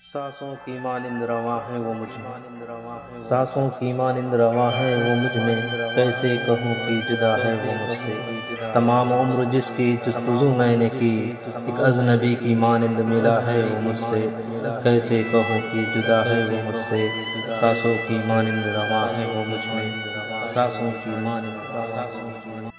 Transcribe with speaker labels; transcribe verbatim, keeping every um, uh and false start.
Speaker 1: सांसों की मानिंद रवां है वो मुझ में, सांसों की मानिंद रवां है वो मुझ में, कैसे कहूँ कि जुदा है वो मुझसे। तमाम उम्र जिसकी जुस्तजू मैंने की, एक अजनबी की मानिंद मिला है वो मुझसे, कैसे कहूँ कि जुदा है वो मुझसे। सांसों की मानिंद रवां है वो मुझ में, सांसों की मानिंद रवां।